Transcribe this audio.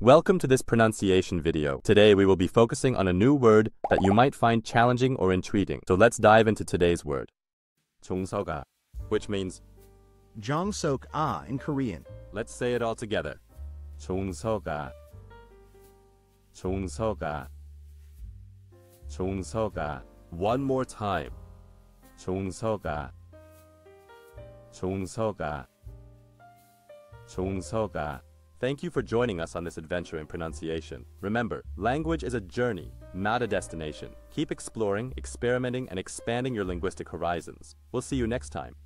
Welcome to this pronunciation video. Today we will be focusing on a new word that you might find challenging or intriguing. So let's dive into today's word. Jongseoga, which means Jongseok in Korean. let's say it all together. Jongseoga. Jongseoga. Jongseoga. One more time. Jongseoga. Jongseoga. Jongseoga. Thank you for joining us on this adventure in pronunciation. Remember, language is a journey, not a destination. Keep exploring, experimenting, and expanding your linguistic horizons. We'll see you next time.